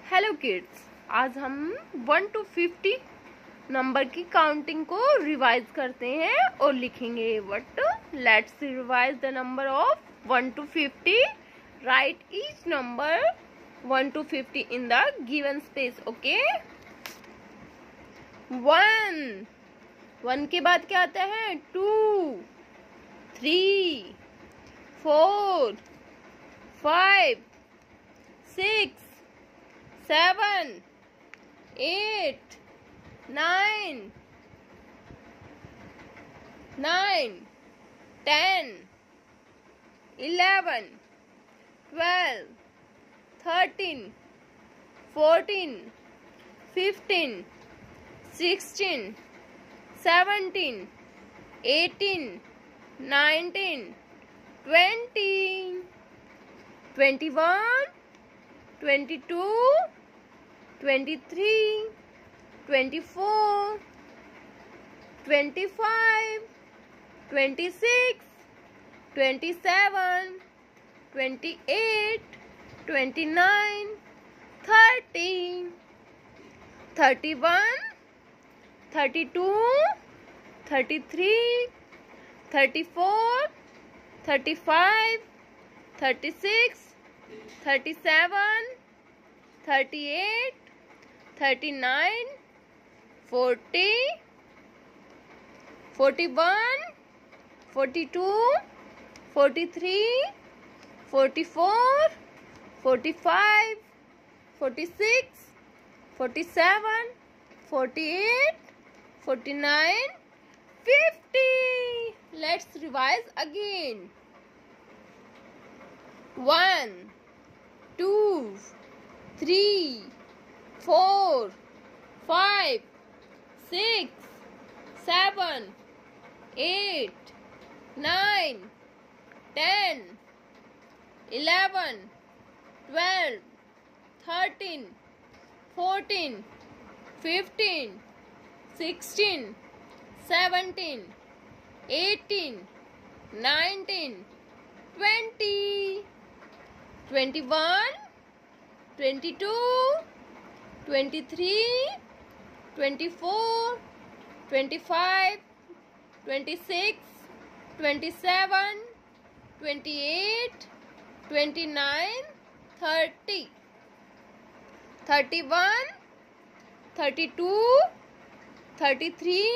Hello kids, आज हम 1 to 50 नंबर की काउंटिंग को रिवाइज करते हैं और लिखेंगे what. Let's revise the number of 1 to 50. Right each number 1 to 50 in the given space. Okay, 1 के बाद क्या आता है? 2, 3, 4, 5, 6, 7, 8, 9, 10, 11, 12, 13, 14, 15, 16, 17, 18, 19, 20, 21, 22, 23, 24, 25, 26, 27, 28, 29, 30, 31, 32, 33, 34, 35, 36, 37, 38, 39, 40, 41, 42, 43, 44, 45, 46, 47, 48, 49, 50. Let's revise again. 1, 2, 3, 4, 5, 6, 7, 8, 9, 10, 11, 12, 13, 14, 15, 16, 17, 18, 19, 20, 21, 22, 23, 24, 25, 26, 27, 28, 29, 30, 31, 32, 33,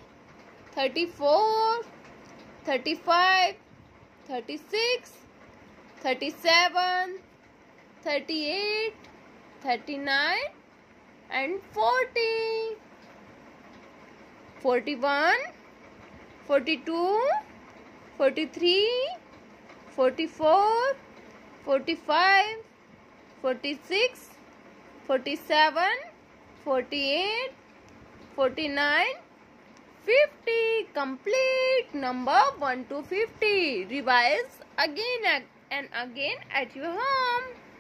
34, 35, 36, 37, 38, 39 and 40. 41, 42, 43, 44, 45, 46, 47, 48, 49, 50. Complete number 1 to 50. Revise again and again at your home.